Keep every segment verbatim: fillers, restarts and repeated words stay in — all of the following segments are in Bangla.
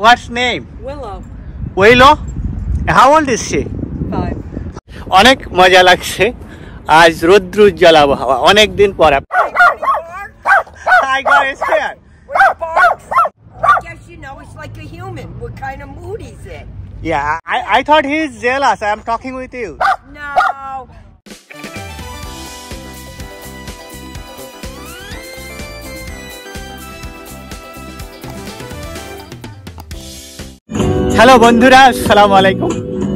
What's name? Willow. Willow? How old is she? Five. অনেক মজা লাগছে আজ রৌদ্রোজ্জ্বল আবহাওয়া অনেক দিন পর I got scared. I guess you know it's like a human. What kind of mood is it? Yeah, I, I thought he's jealous. I'm talking with you. No. Hello বন্ধুরা, আসসালামু আলাইকুম।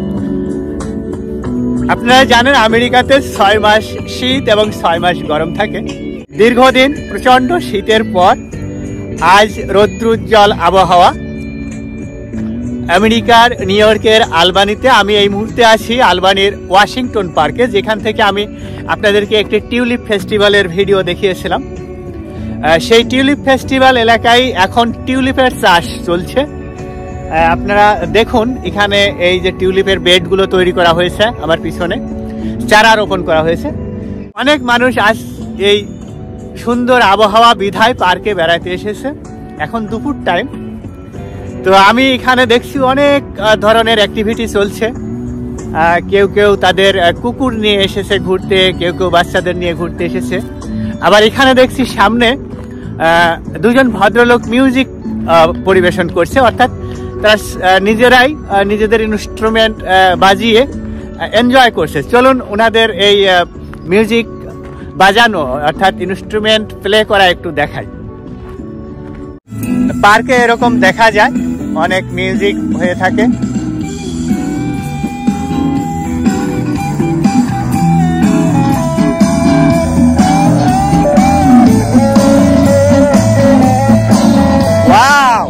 আপনারা জানেন আমেরিকাতে ছয় মাস শীত এবং ছয় মাস গরম থাকে। দীর্ঘদিন প্রচন্ড শীতের পর আজ রৌদ্রোজ্জ্বল আবহাওয়া। আমেরিকার নিউ ইয়র্কের আলবানিতে আমি এই মুহূর্তে আছি আলবানির ওয়াশিংটন পার্কে, যেখান থেকে আমি আপনাদেরকে একটি টিউলিপ ফেস্টিভ্যালের ভিডিও দেখিয়েছিলাম। সেই টিউলিপ ফেস্টিভ্যাল এলাকায় এখন টিউলিপের চাষ চলছে। আপনারা দেখুন এখানে এই যে টিউলিপের বেডগুলো তৈরি করা হয়েছে, আমার পিছনে চারা রোপণ করা হয়েছে। অনেক মানুষ আজ এই সুন্দর আবহাওয়া বিধায় পার্কে বেড়াতে এসেছে। এখন দুপুর টাইম, তো আমি এখানে দেখছি অনেক ধরনের অ্যাক্টিভিটি চলছে। কেউ কেউ তাদের কুকুর নিয়ে এসেছে ঘুরতে, কেউ কেউ বাচ্চাদের নিয়ে ঘুরতে এসেছে। আবার এখানে দেখছি সামনে দুজন ভদ্রলোক মিউজিক পরিবেশন করছে, অর্থাৎ তারা নিজেরাই নিজেদের ইনস্ট্রুমেন্ট বাজিয়ে এনজয় করছে। চলুন ওনাদের এই মিউজিক বাজানো অর্থাৎ ইনস্ট্রুমেন্ট প্লে করা একটু দেখাই। পার্কে এরকম দেখা যায় অনেক মিউজিক হয়ে থাকে। ওয়াও!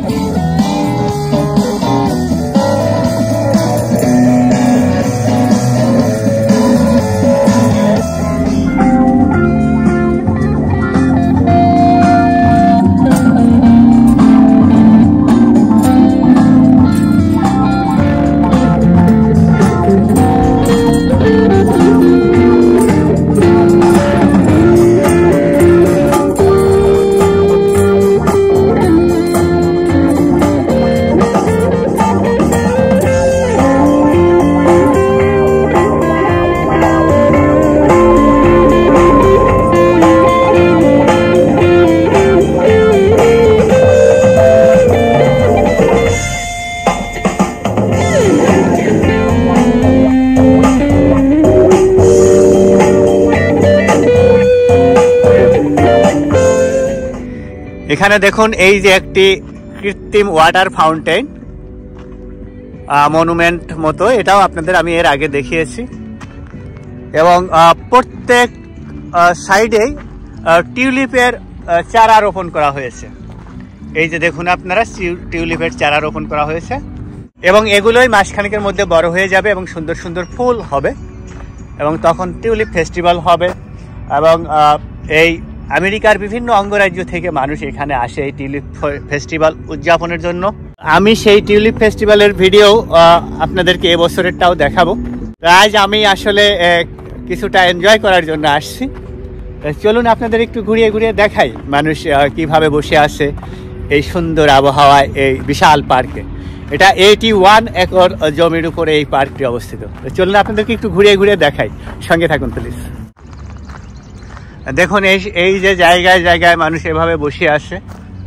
এখানে দেখুন এই যে একটি কৃত্রিম ওয়াটার ফাউন্টেন মনুমেন্ট মতো, এটাও আপনাদের আমি এর আগে দেখিয়েছি। এবং প্রত্যেক সাইডেই টিউলিপের চারা রোপণ করা হয়েছে। এই যে দেখুন আপনারা টিউলিপের চারা রোপণ করা হয়েছে এবং এগুলোই মাসখানেকের মধ্যে বড় হয়ে যাবে এবং সুন্দর সুন্দর ফুল হবে এবং তখন টিউলিপ ফেস্টিভ্যাল হবে। এবং এই আমেরিকার বিভিন্ন অঙ্গরাজ্য থেকে মানুষ এখানে আসে এই টিউলিপ ফেস্টিভ্যাল উদযাপনের জন্য। আমি সেই টিউলিপ ফেস্টিভ্যালের ভিডিও আপনাদেরকে এবছরেরটাও দেখাবো। আজ আমি আসলে কিছুটা এনজয় করার জন্য আসছি। চলুন আপনাদের একটু ঘুরিয়ে ঘুরিয়ে দেখাই মানুষ কিভাবে বসে আছে এই সুন্দর আবহাওয়ায় এই বিশাল পার্কে। এটা এইটি ওয়ান একর জমির উপরে এই পার্কটি অবস্থিত। চলুন আপনাদেরকে একটু ঘুরিয়ে ঘুরিয়ে দেখাই, সঙ্গে থাকুন প্লিজ। দেখুন এই এই যে জায়গায় জায়গায় মানুষ এভাবে বসে আছে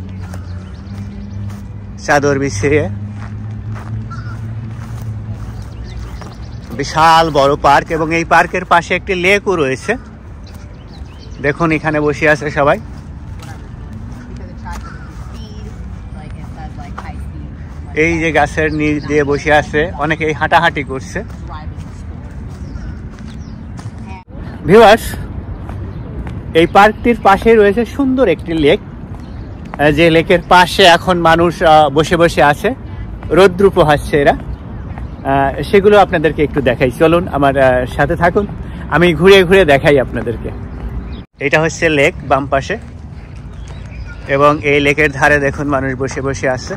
চাদর বিছিয়ে। বিশাল বড় পার্ক এবং এই পার্কের পাশে একটি লেকও রয়েছে। দেখুন এখানে বসে আছে সবাই। এই যে গাছের নিচ দিয়ে বসে আছে, অনেকেই হাঁটাহাঁটি করছে। ভিউয়ার্স, এই পার্কটির পাশে রয়েছে সুন্দর একটি লেক, যে লেকের পাশে এখন মানুষ বসে বসে আছে, রৌদ্র পোহাচ্ছে এরা। সেগুলো আপনাদেরকে একটু দেখাই, চলুন আমার সাথে থাকুন, আমি ঘুরে ঘুরে দেখাই আপনাদেরকে। এটা হচ্ছে লেক বাম পাশে এবং এই লেকের ধারে দেখুন মানুষ বসে বসে আছে।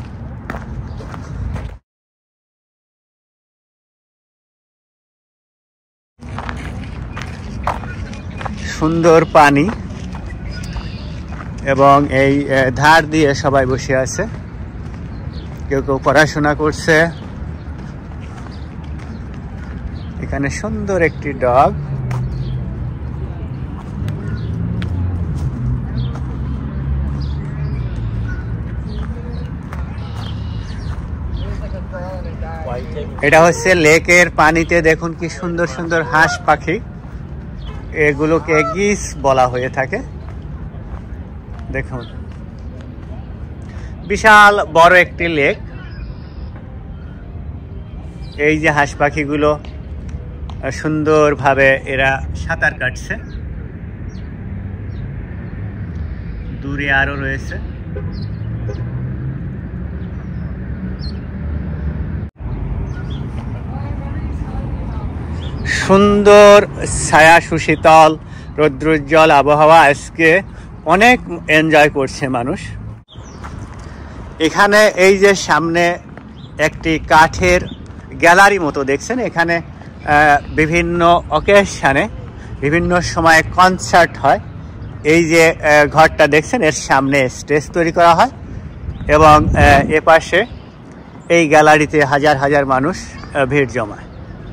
সুন্দর পানি এবং এই ধার দিয়ে সবাই বসে আছে। কেউ কেউ পড়াশোনা করছে। এখানে সুন্দর একটি ডগ। এটা হচ্ছে লেকের পানিতে দেখুন কি সুন্দর সুন্দর হাঁস পাখি, এগুলোকে গিস বলা হয়ে থাকে। দেখুন বিশাল বড় একটি লেক। এই যে হাঁস পাখিগুলো সুন্দরভাবে এরা সাঁতার কাটছে। দূরে আরো রয়েছে। সুন্দর ছায়া সুশীতল রৌদ্রোজ্জ্বল আবহাওয়া, আজকে অনেক এনজয় করছে মানুষ। এখানে এই যে সামনে একটি কাঠের গ্যালারি মতো দেখছেন, এখানে বিভিন্ন অকেশনে বিভিন্ন সময়ে কনসার্ট হয়। এই যে ঘরটা দেখছেন এর সামনে স্টেজ তৈরি করা হয় এবং এ পাশে এই গ্যালারিতে হাজার হাজার মানুষ ভিড় জমায়।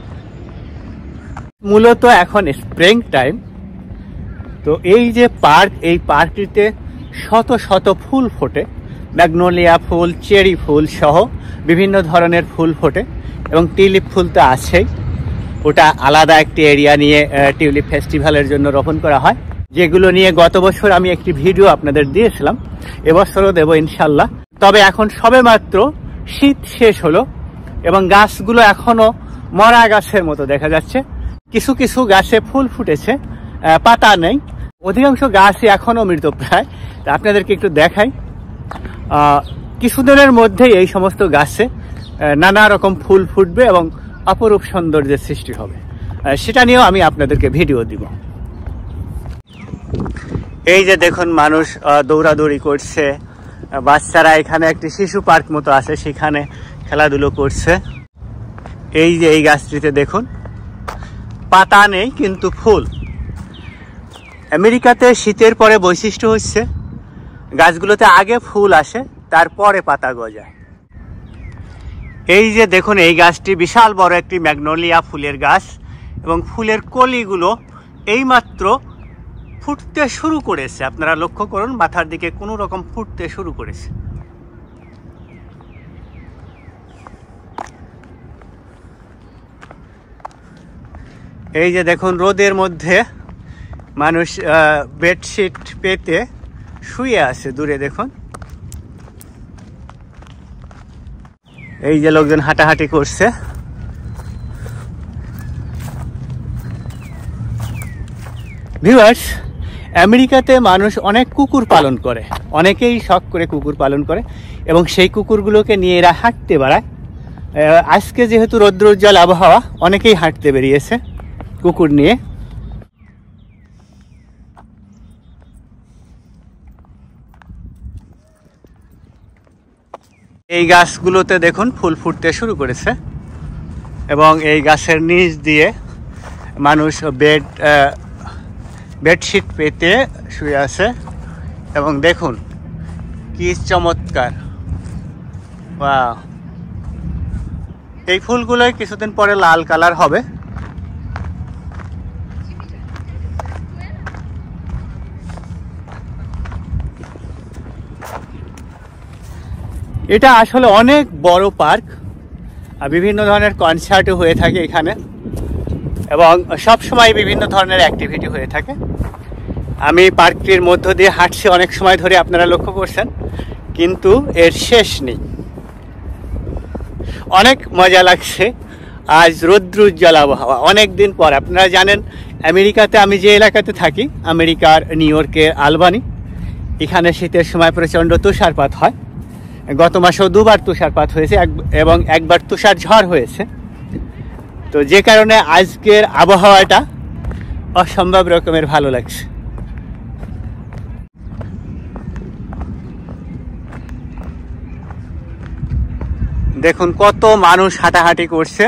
মূলত এখন স্প্রিং টাইম, তো এই যে পার্ক, এই পার্কটিতে শত শত ফুল ফোটে, ম্যাগনোলিয়া ফুল, চেরি ফুল সহ বিভিন্ন ধরনের ফুল ফোটে এবং টিউলিপ ফুল তো আছেই। ওটা আলাদা একটি এরিয়া নিয়ে টিউলিপ ফেস্টিভ্যালের জন্য রোপণ করা হয়, যেগুলো নিয়ে গত বছর আমি একটি ভিডিও আপনাদের দিয়েছিলাম, এবছরও দেব ইনশাল্লাহ। তবে এখন সবে মাত্র শীত শেষ হলো এবং গাছগুলো এখনো মরা গাছের মতো দেখা যাচ্ছে। কিছু কিছু গাছে ফুল ফুটেছে, পাতা নেই, অধিকাংশ গাছই এখনো মৃতপ্রায়। আপনাদেরকে একটু দেখাই, কিছুদিনের মধ্যেই এই সমস্ত গাছে নানা রকম ফুল ফুটবে এবং অপরূপ সৌন্দর্যের সৃষ্টি হবে, সেটা নিয়েও আমি আপনাদেরকে ভিডিও দিব। এই যে দেখুন মানুষ দৌড়াদৌড়ি করছে, বাচ্চারা এখানে একটি শিশু পার্ক মতো আছে, সেখানে খেলাধুলো করছে। এই যে এই গাছটিতে দেখুন পাতা নেই কিন্তু ফুল। আমেরিকাতে শীতের পরে বৈশিষ্ট্য হচ্ছে গাছগুলোতে আগে ফুল আসে, তারপরে পাতা গজায়। এই যে দেখুন এই গাছটি বিশাল বড় একটি ম্যাগনোলিয়া ফুলের গাছ এবং ফুলের কলিগুলো এইমাত্র ফুটতে শুরু করেছে। আপনারা লক্ষ্য করুন, মাথার দিকে কোনো রকম ফুটতে শুরু করেছে। এই যে দেখুন রোদের মধ্যে মানুষ বেডশিট পেতে শুয়ে আছে, দূরে দেখুন। এই যে লোকজন হাঁটাহাঁটি করছে। ভিউয়ার্স, আমেরিকাতে মানুষ অনেক কুকুর পালন করে, অনেকেই শখ করে কুকুর পালন করে এবং সেই কুকুরগুলোকে নিয়ে এরা হাঁটতে বেড়ায়। আজকে যেহেতু রৌদ্রোজ্জ্বল আবহাওয়া, অনেকেই হাঁটতে বেরিয়েছে কুকুর নিয়ে। এই গাছগুলোতে দেখুন ফুল ফুটতে শুরু করেছে এবং এই গাছের নিচ দিয়ে মানুষ বেড বেডশিট পেতে শুয়ে আছে এবং দেখুন কি চমৎকার। ওয়াও, এই ফুলগুলো কিছুদিন পরে লাল কালার হবে। এটা আসলে অনেক বড় পার্ক, আর বিভিন্ন ধরনের কনসার্টও হয়ে থাকে এখানে এবং সব সময় বিভিন্ন ধরনের অ্যাক্টিভিটি হয়ে থাকে। আমি পার্কটির মধ্য দিয়ে হাঁটছি অনেক সময় ধরে, আপনারা লক্ষ্য করছেন, কিন্তু এর শেষ নেই। অনেক মজা লাগছে। আজ রৌদ্রোজ্জ্বল আবহাওয়া, অনেক দিন পর। আপনারা জানেন আমেরিকাতে আমি যে এলাকাতে থাকি, আমেরিকার নিউ ইয়র্কের আলবানি, এখানে শীতের সময় প্রচণ্ড তুষারপাত হয়। গত মাসেও দুবার তুষারপাত হয়েছে এবং একবার তুষার ঝড় হয়েছে। তো যে কারণে আজকের আবহাওয়াটা অসম্ভব রকমের ভালো লাগছে। দেখুন কত মানুষ হাঁটাহাঁটি করছে।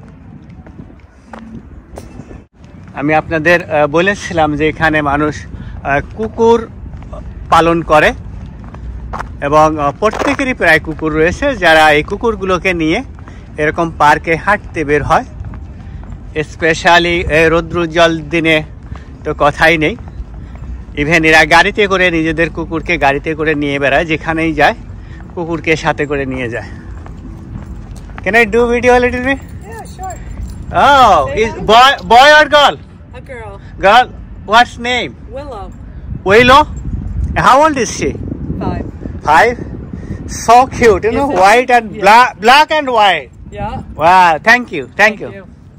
আমি আপনাদের বলেছিলাম যে এখানে মানুষ কুকুর পালন করে এবং প্রত্যেকেরই প্রায় কুকুর রয়েছে যারা এই কুকুরগুলোকে নিয়ে এরকম পার্কে হাঁটতে বের হয়। স্পেশালি রৌদ্রোজ্জ্বল দিনে তো কথাই নেই। ইভেন এরা গাড়িতে করে নিজেদের কুকুরকে গাড়িতে করে নিয়ে বেড়ায়, যেখানেই যায় কুকুরকে সাথে করে নিয়ে যায়। Can I do video a little bit? Yeah, sure. Oh, is boy boy or girl? A girl. Girl, what's name? Willow. Willow. How old is she? Five. Five. So cute, you know, Is it? white and Yeah. black, black and white. Yeah. Wow, thank you, thank you.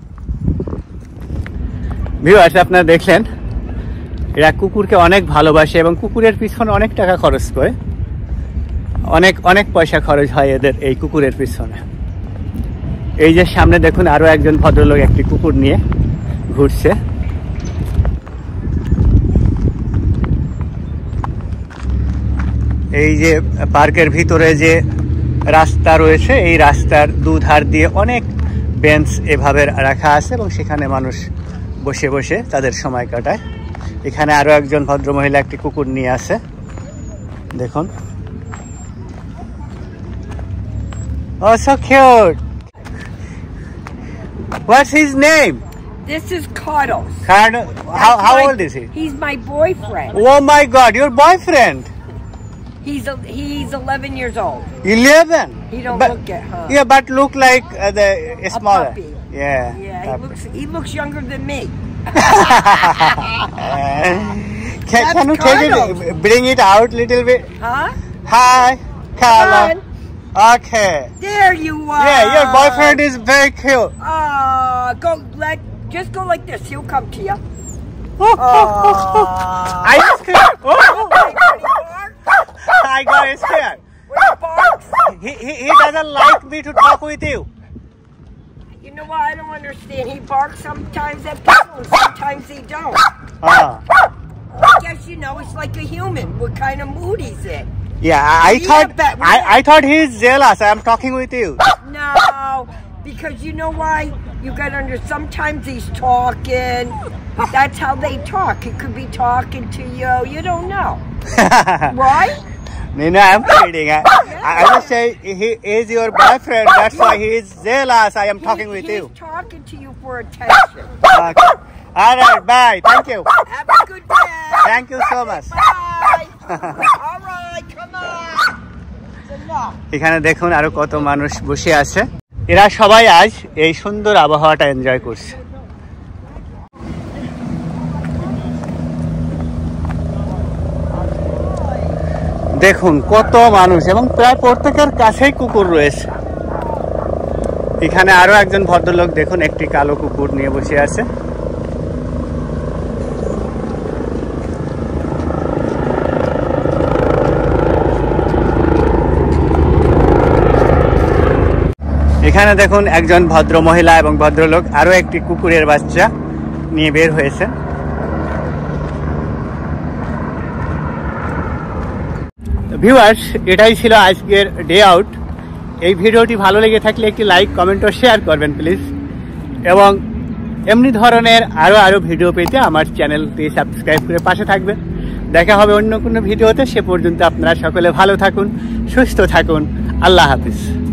Viewers, আপনারা দেখলেন এরা কুকুরকে অনেক ভালোবাসে এবং কুকুরের পিছনে অনেক টাকা খরচ করে, অনেক অনেক পয়সা খরচ হয় এদের এই কুকুরের পিছনে। এই যে সামনে দেখুন আরো একজন ভদ্রলোক একটি কুকুর নিয়ে ঘুরছে। এই যে পার্কের ভিতরে যে রাস্তা রয়েছে, এই রাস্তার দুধার দিয়ে অনেক বেঞ্চ এভাবে রাখা আছে এবং সেখানে মানুষ বসে বসে তাদের সময় কাটায়। এখানে আরো একজন ভদ্রমহিলা একটি কুকুর নিয়ে আছে, দেখুন। Oh, so cute. What's his name? This is Cuddles. Kind of, how, That's how my- old is he? He's my boyfriend. Oh my God, your boyfriend? He's a, he's eleven years old. eleven? He don't But- look it, huh? Yeah, but look like uh, the uh, smaller. puppy. Yeah. Yeah, he puppy. looks he looks younger than me. can, That's can you take Carlos. it, bring it out little bit? Huh? Hi, Carla. on. Okay. There you are. Yeah, your boyfriend is very cute. Ah, go let just go like this. He'll come to you. I just scared. Oh, When I got scared. he barks, He, he, he doesn't like me to talk with you. you know what? I don't understand. He barks sometimes at people, and sometimes he don't. Ah. I guess you know it's like a human. What kind of mood he's in? Yeah, I, I Yeah, thought but- I, I thought he's jealous. I am talking with you. No, because you know why? You got under. Sometimes he's talking. That's how they talk. He could be talking to you. You don't know, right? No, no, I'm kidding. I, I will say he is your boyfriend. That's why he is jealous. I am talking He- with he's you. talking to you for attention. Okay. All right, bye. Thank you. Have a good day. Thank you so much. Bye. All right, come on. It's enough. এখানে দেখুন আরো কত মানুষ বসে আছে। এরা সবাই আজ এই সুন্দর আবহাওয়াটা এনজয় করছে। দেখুন কত মানুষ এবং প্রায় প্রত্যেকের কাছেই কুকুর রয়েছে। এখানে আরো একজন ভদ্রলোক দেখুন একটি কালো কুকুর নিয়ে বসে আছে। এখানে দেখুন একজন ভদ্র মহিলা এবং ভদ্রলোক আরো একটি কুকুরের বাচ্চা নিয়ে বের হয়েছে। ভিউয়ার্স, এটাই ছিল আজকের ডে আউট। এই ভিডিওটি ভালো লেগে থাকলে একটি লাইক, কমেন্ট ও শেয়ার করবেন প্লিজ। এবং এমনি ধরনের আরো আরো ভিডিও পেতে আমার চ্যানেলটি সাবস্ক্রাইব করে পাশে থাকবেন। দেখা হবে অন্য কোনো ভিডিওতে। সে পর্যন্ত আপনারা সকলে ভালো থাকুন, সুস্থ থাকুন। আল্লাহ হাফিজ।